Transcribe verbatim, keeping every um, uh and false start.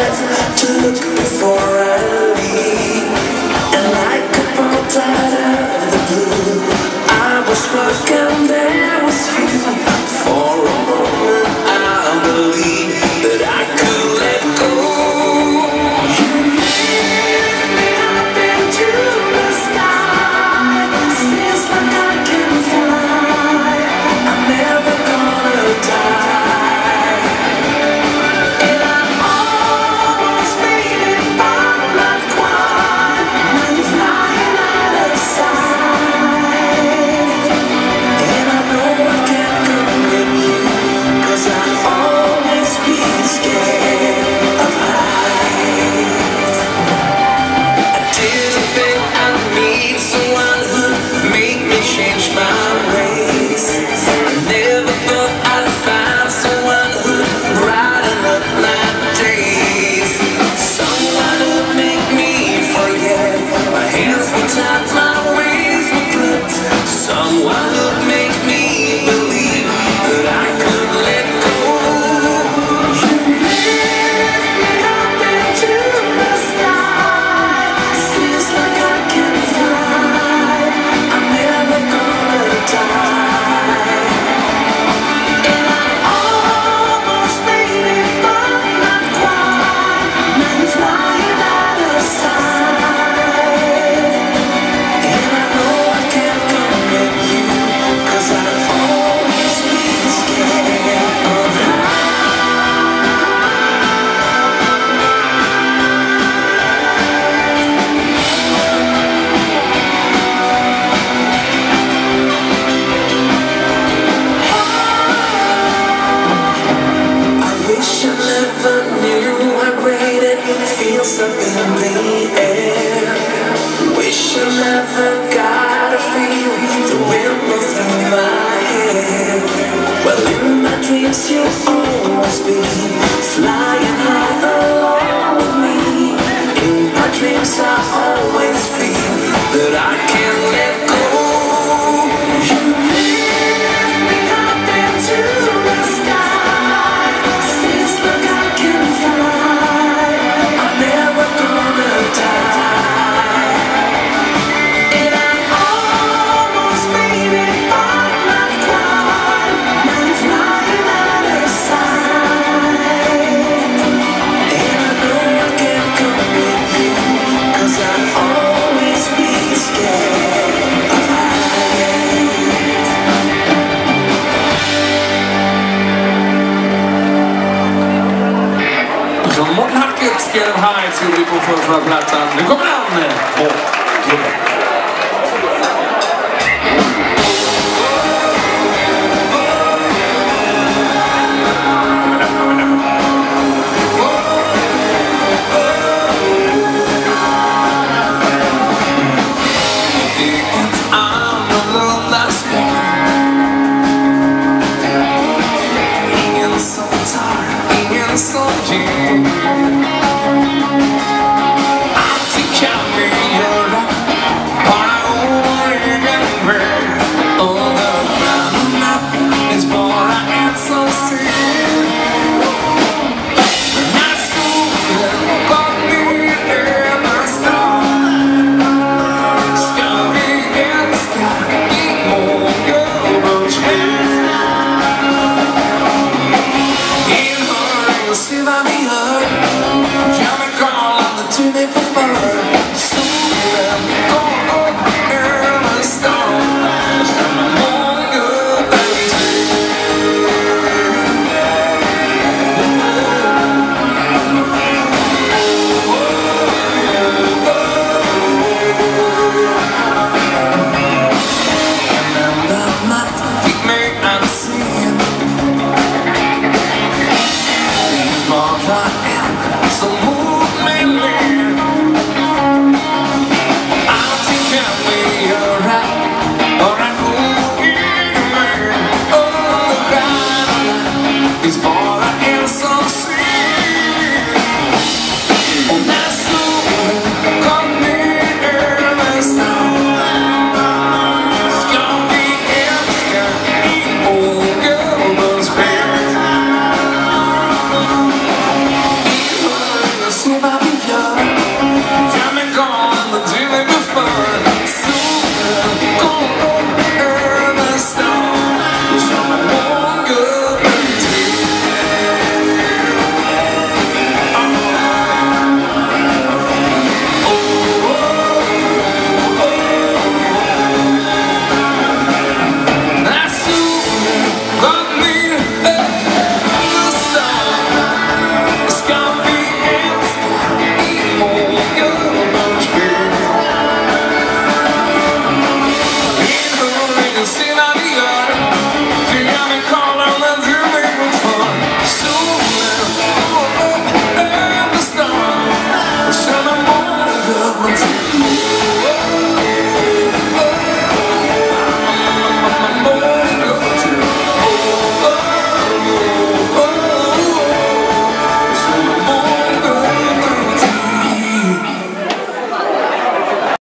eyes to look before I leave. And like a bolt out of the blue, I was struck and there was you. For a moment I believed that I could let go. You lift me up into the sky. Feels like I can fly. I'm never gonna die. And I almost made it, but not quite. Now you're flying out of sight. And I know I can't come with you, 'cause I'll always be scared of heights. I didn't think I'd meet someone who'd make me change my ways. I never thought I'd find someone who'd brighten up my days. Someone who'd make me forget my hands were tied, my ways were gripped. Someone who'd make me believe that I could let go. You lift me up into the sky. Feels like I can fly. I'm never gonna die. And I almost made it, but not quite. Now you're flying out of sight. And I know I can't come with you, 'cause I'll always be scared of I wish I never knew how great it feels up in the air. Wish I never got to feel the wind blow through my hair. Well, in my dreams you'll always be flying high along with me. In my dreams I always feel that I can't let go. You lift me up into the sky. Feels like I can fly. I'm never gonna die. And I almost made it, but not quite. Now you're flying out of sight. And I know I can't come with you, 'cause I'll always be scared of heights. Från Morten Harket skrev Heights gjorde vi på förra plattan. Nu kommer han! Båt. Det är ett annorlunda spår. Ingen som tar, ingen som ger. Allting kan vi göra, bara egen väg. Och ögonen finns bara en som ser. När solen går ner över stan ska vi älska i många Enhörning och se vad vi hör. Jag vill kalla det till dig för för. Solen går upp över stan. Ska man många En enda natt fick mig att se bara en som mot mig ler. Allting kan vi göra, bara ord i mig. Under stjärnorna finns bara en som ser. Och när solen kom ner över stan ska vi älska i många Thank